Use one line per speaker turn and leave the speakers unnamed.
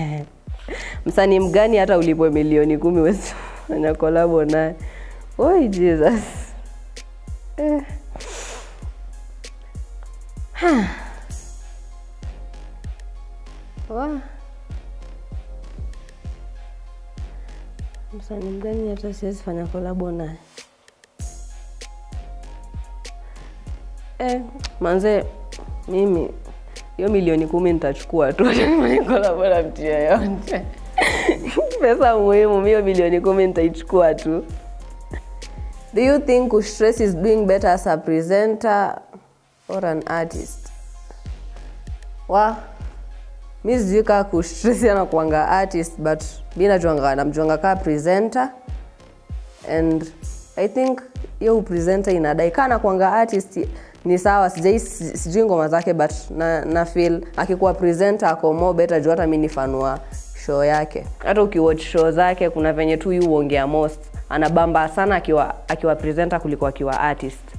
Msanii mgani hata ulipwe milioni 10 wewe fanya collab naye? Oi Jesus. Msanii mgani hata siwezi fanya collab naye? Manze mimi hiyo milioni 10 nitachukua tu fanya collab na mtu yeyote. Pesa muhimu, hiyo milioni 10 nitaichukua tu. Do you think Kustress is doing better as a presenter or an artist? Mimi sijui kama Kustress anakuanga artist, but mimi namjuanga kama presenter, and I think yo presenter inadai kana kuanga artist ni sawa. Sijui ngoma zake, but na feel akikuwa presenter ako more better juu hata mimi nifanua show yake. Hata ukiwatch show zake kuna venye tu yuongea most, anabamba sana akiwa presenter kuliko akiwa artist.